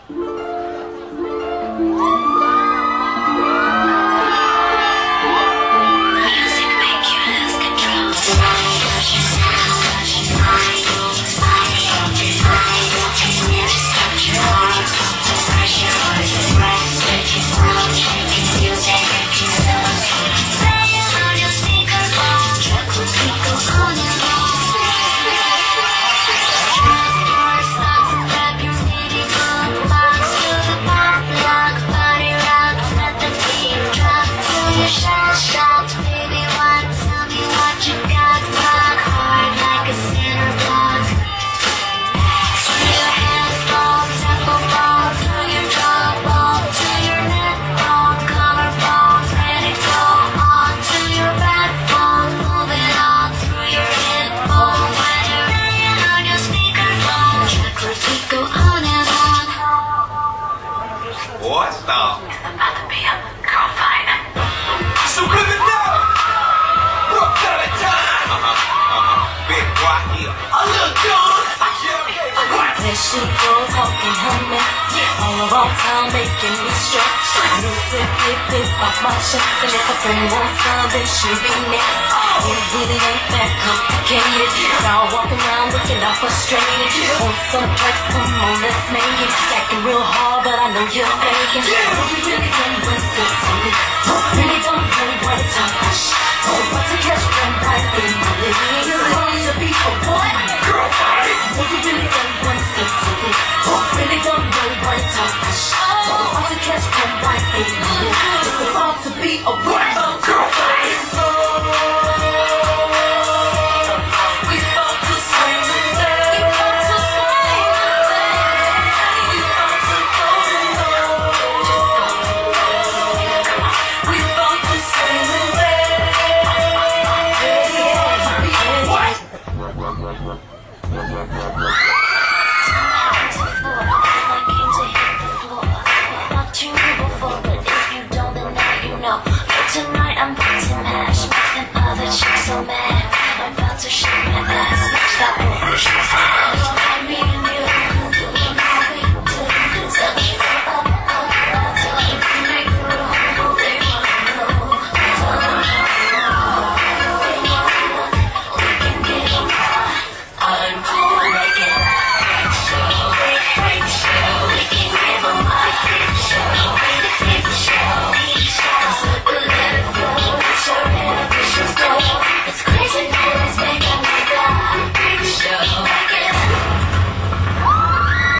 What's up? It's about to be a girl fight. Subliminal! Rock out of time! Big boy here. A little dog! There she goes, talking her mess. All around town, making me stress. Music hit off my chest, and if a friend wants some, then she be next. It really ain't that complicated. Y'all walking around looking all frustrated. Want some tracks? Come on, let's make it. Acting real hard, but I know you're faking. What we really don't listen to me. Really don't know what it's all about. About to catch them right in my living. You're the people, what? Girl fight! What we really don't